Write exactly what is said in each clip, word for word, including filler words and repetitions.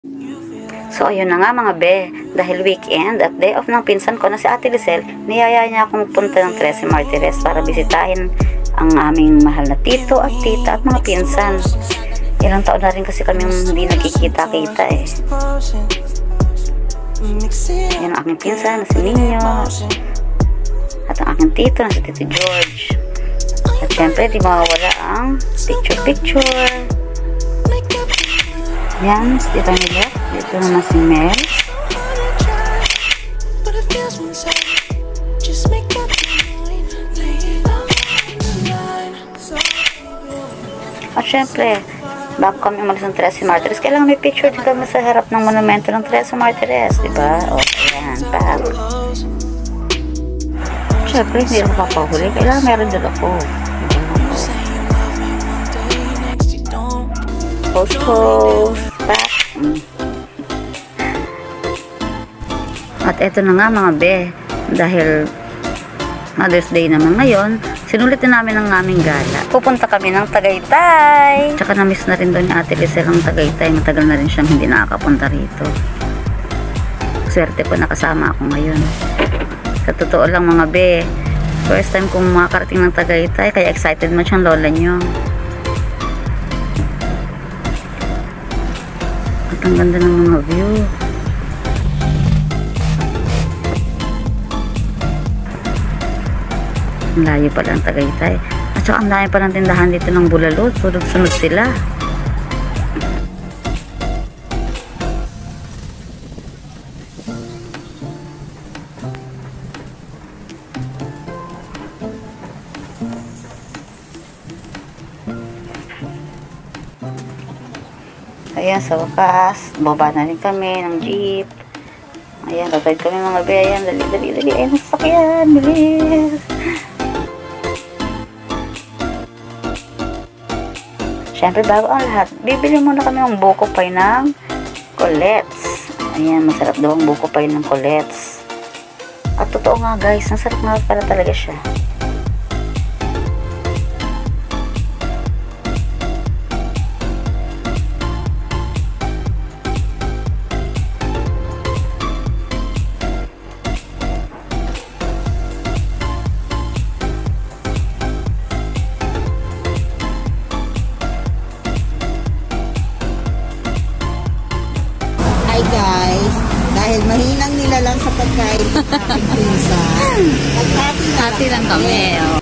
So, ayun na nga mga be, dahil weekend at day off ng pinsan ko na si Ate Lisel, niyaya niya akong punta ng Trece Martires para bisitahin ang aming mahal na tito at tita at mga pinsan. Ilang taon na rin kasi kami hindi nagkikita-kita eh. Yan ang aking pinsan na si Nino at ang aking tito na si Tito George. At syempre, di mawawala ang picture-picture. Yan, dito nila. Dito naman si Mel. At syempre, bago kami umalis ng Trece Martires, kailangan may picture din kami sa harap ng monumento ng Trece Martires, diba? O, ayan, pap. Syempre, hindi ako papahuli. Kailangan meron din ako. Post, post, pap. Mm. At eto na nga mga be, dahil Mother's Day naman ngayon, sinulit na namin ang aming gala. Pupunta kami ng Tagaytay. Tsaka na-miss na rin doon ni Ate Lisel ang Tagaytay. Matagal na rin siyang hindi nakakapunta rito. Swerte ko nakasama ako ngayon. Sa totoo lang mga be, first time kong makakarating ng Tagaytay, kaya excited man siyang lola niyo. At ang ganda ng mga view. Ang layo pala ang Tagaytay. At saka ang dami pa ng tindahan dito ng bulalo. Sunod-sunod sila. Ayan, sa wakas, baba na rin kami ng jeep. Ayan, tatawid kami mga be. Ayan, dali, dali, dali. Ayan, sasakyan, bilis. Siyempre, bago ang lahat, bibili muna kami ng buko pie ng Colette's. Ayan, masarap daw ang buko pie ng Colette's. At totoo nga guys, masarap nga pala talaga siya. Guys, dahil mahinang nila lang sa pagkain ng aking pinsan, Hati lang kami. Oh.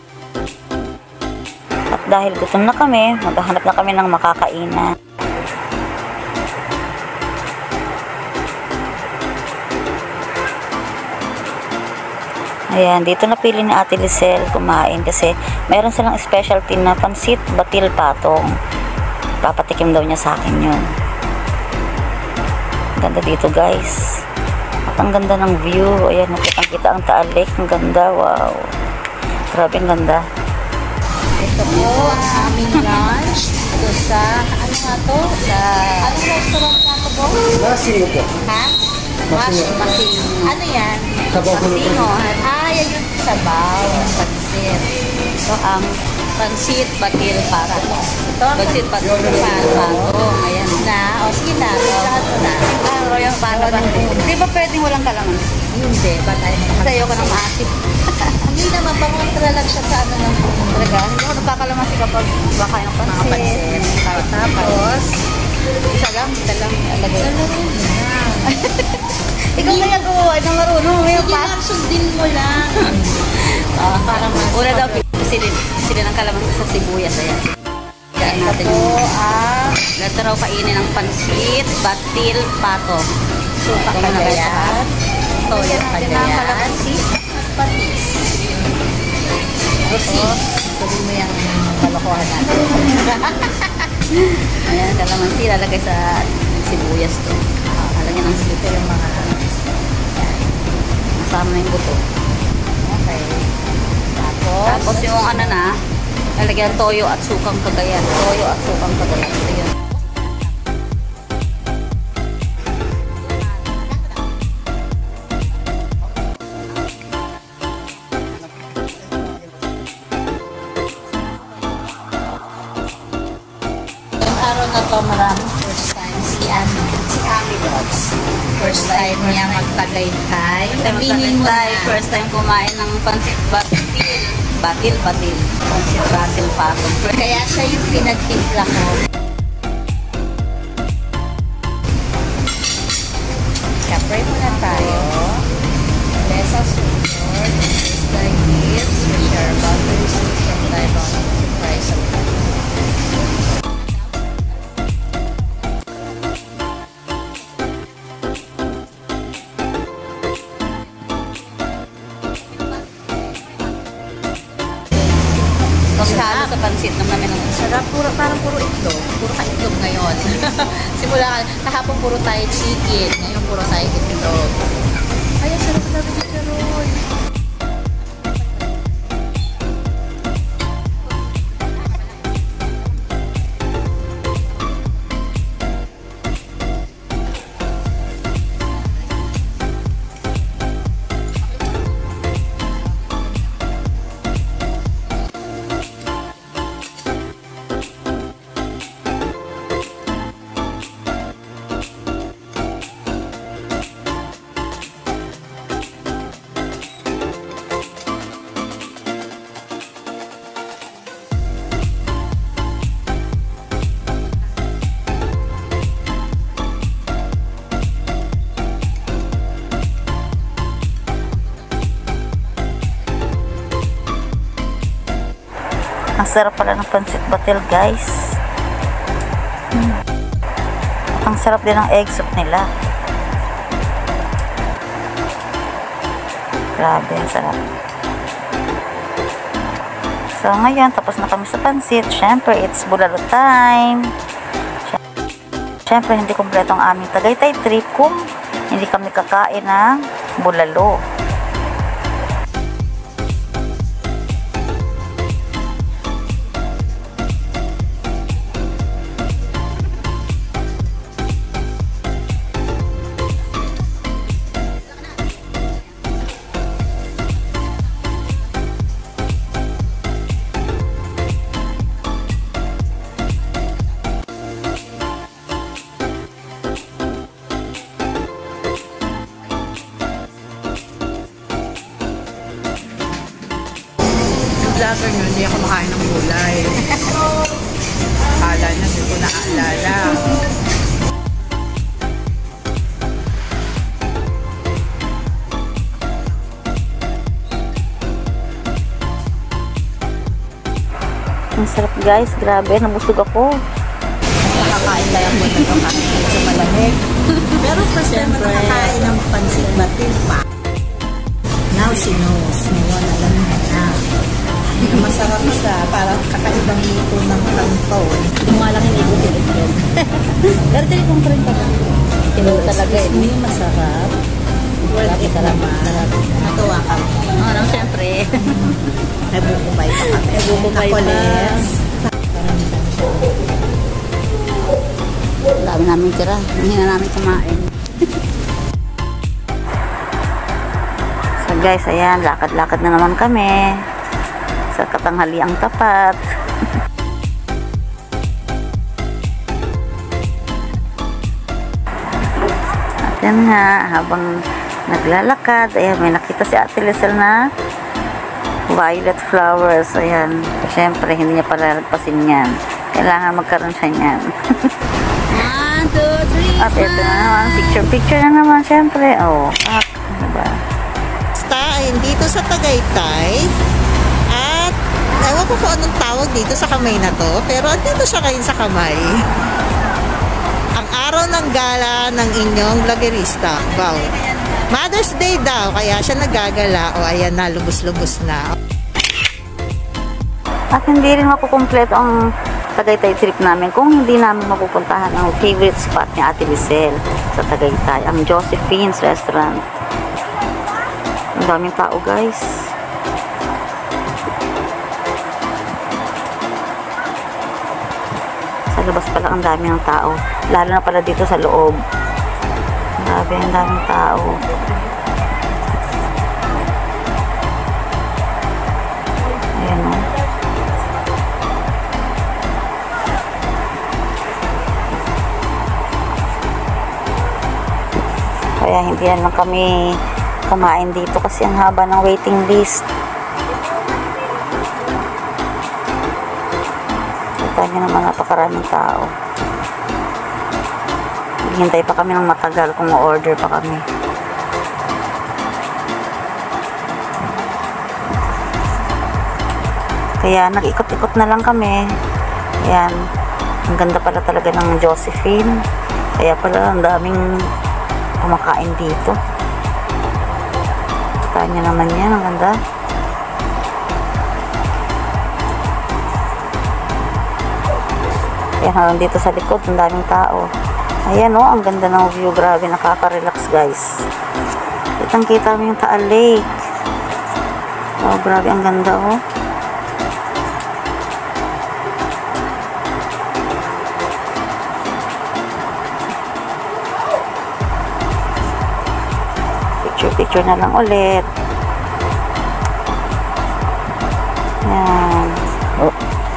At dahil gutom na kami, maghahanap na kami ng makakainan. Ayan, dito napili ni Ate Lisel kumain kasi mayroon silang specialty na pansit batil patong. Papatikim daw niya sa akin yun. Ganda dito guys. At ang ganda ng view. Ayan, nakitang kita ang Taal Lake. Ang ganda, wow. Grabe ang ganda. Ito po ang aming lunch. Ito sa, ano nga to? Sa, anong restaurant nga to po? Masino po. Ha? Masino. Masino. Ano yan? Sabaw. Masino. Ah, yan yung sabaw. Pansit. Ito ang pansit batil patong. Ito ang pansit batil patong. Ayan na. O, sige na. Lahat na. Ah, yung paano ba? Di ba pwedeng walang kalamansi? Hindi. Batay mo. Kasi ayoko ng maasim. Hindi naman. Pangontra lang siya sa ano ng Talaga, hindi ako nagkakalamansi kapag bakain ng mga pansit. pansit. Tapos, Isa lang, isa lang. Alagay. na. Ikaw kaya gawa ng marunong. Ngayon Sige pa. lang, sundin mo lang. Ah, Para mas una daw, sili, sili ng kalamansi sa sibuyas. Ayan. Kaya Ito natin po yung ang Ito raw kainin ng pansit, batil, patong. suka Ito muna kagayan. Toyo Yan natin ang kagayan. kalamansi. Patis. Rosi. Tuloy mo yung kalokohan natin. Ayan, kalamansi. Lalagay sa sibuyas to. Lalagyan ng Ito yung mga Masama na yung buto. okay. Tapos, Tapos yung ano na, lalagyan toyo at sukang kagayan. Toyo at sukang kagayan. Ito yun. yung araw na to maraming first time si Ami. Si Ami Tagaytay. Sabihin Sabihin mo tayo, na. first time kumain ng pansit batil. Batil, batil. Pansit batil patong. Kaya siya yung pinagtimpla ko. Kapray muna tayo. Lesa Sunod. Is like this. We share boundaries and dive on the price of life. Tapos halo sa pansit ng namin ng Sarap, puro, parang puro itlog. Puro ka itlog ngayon. Simula, kahapon puro tayo chicken. Ngayon puro tayo itlog. Ay, ang sarap na rin siya, Roy. Ang sarap pala ng pansit batil, guys. Hmm. Ang sarap din ng egg soup nila. Grabe, ang sarap. So, ngayon, tapos na kami sa pansit. Siyempre, it's bulalo time. Siyempre, hindi kompleto ang aming Tagaytay trip kung hindi kami kakain ng bulalo. Vlogger nyo, hindi ako makain ng gulay. Akala niya, hindi ko naaalala. Ang sarap, guys. Grabe, nabusog ako. Nakakain tayo mo na ito kasi sa malamig. Pero first time na nakakain ng pansit batil pa. Now she knows. Ngayon, alam niya na. Masarap siya. Parang kakaibang luto ng kanton. Lumalang hindi ko pinigyan. Pero tili kong print pa ba? Ito talaga eh. Hindi masarap. Worth it naman. Natuwa kami. Oo, nang siyempre. Nabukubay pa kami. Nabukubay pa. Ang dami namin tira. Hindi na namin kumain. So guys, ayan. Lakad-lakad na naman kami. Sa katanghaliang tapat. At yan nga, habang naglalakad, ayan, may nakita si Ate Lisel na violet flowers. Ayan, siyempre, hindi niya palalagpasin yan. Kailangan magkaroon siya niyan. One, two, three, At ito na naman, picture-picture na naman, siyempre. Oh, pak, diba? Basta, ayun, dito sa Tagaytay. At, ewan ko kung anong tawag dito sa kamay na to. Pero, dito siya ngayon sa kamay. Ang araw ng gala ng inyong vloggerista. Wow. Mother's Day daw. Kaya siya nagagala. O, ayan na, lubos-lubos na. At hindi rin makukumpleto ang Tagaytay trip namin kung hindi namin mapupuntahan ang favorite spot ni Ate Lisel sa Tagaytay, ang Josephine's Restaurant. Ang daming tao, guys. Sa labas pala ang dami ng tao, lalo na pala dito sa loob. Grabe, ang daming tao. Ayan o. Kaya hindi na lang kami kumain dito kasi ang haba ng waiting list. Kita nyo naman napakaraming tao. Hintay pa kami ng matagal kung ma-order pa kami. Kaya nag-ikot-ikot na lang kami. Ayan. Ang ganda pala talaga ng Josephine. Kaya pala ang daming kumakain dito. Kanya naman yan. Ang ganda. Ayan, hanggang dito sa likod. Ang daming tao. Ayan o. Oh, ang ganda ng view. Grabe. Nakaka-relax guys. Kitang-kita mo yung Taal Lake. Oh, grabe. Ang ganda o. Oh. Picture na lang ulit. Yan. Oh.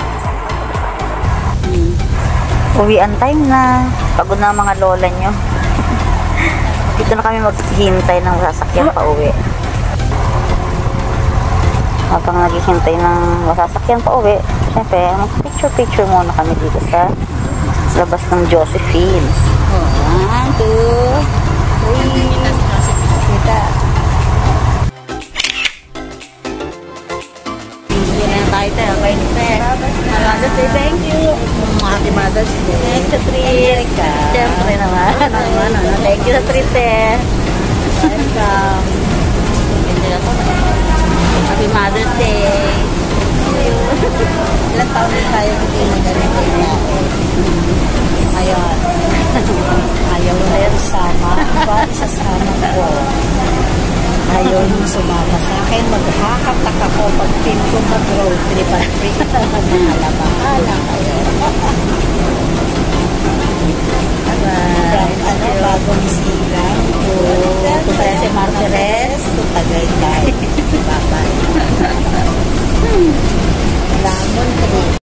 Hmm. Uwian time na. Pagod na mga lola nyo. Dito na kami maghihintay ng sasakyan pa uwi. Habang naghihintay ng masasakyan pa uwi, syempre, mag-picture-picture muna kami dito sa labas ng Josephine. One, two, three. Kita. Hindi na tayo tayo. Kain tayo. Mother's Day, thank you. Happy Mother's Day. Thank you, treat. Siyempre naman. Thank you sa treat eh. Welcome. Happy Mother's Day. Ilang taon na tayo hindi mag-ganito natin. Ngayon, ayaw na yan sama. Ba, isasama ko. Ayaw nung sumama sa akin. Maghakatak ako pag team ko mag-road trip at free. Mahala, bahala kayo.